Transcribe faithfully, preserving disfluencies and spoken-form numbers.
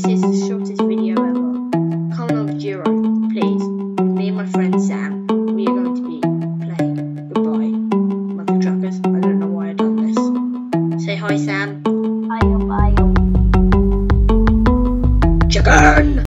is the shortest video ever. Comment on Giro, please. Me and my friend Sam, we are going to be playing Goodbye, Mother Truckers. I don't know why I've done this. Say hi, Sam.